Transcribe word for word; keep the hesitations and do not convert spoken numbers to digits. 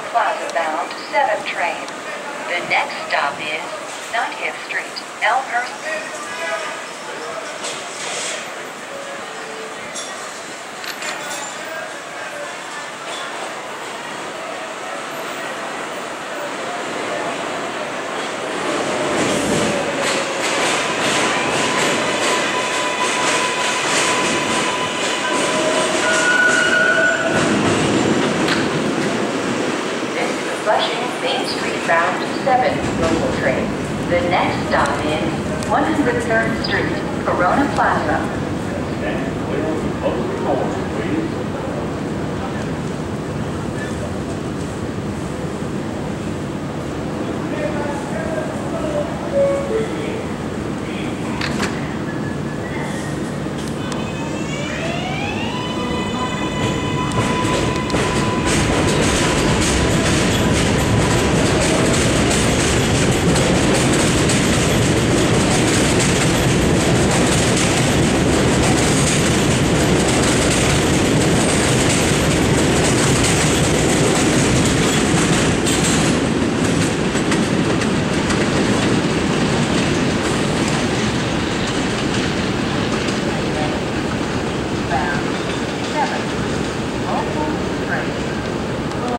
Plaza bound seven train. The next stop is ninetieth Street, Elmhurst. Main Street bound seven local train. The next stop is one hundred third Street, Corona Plaza.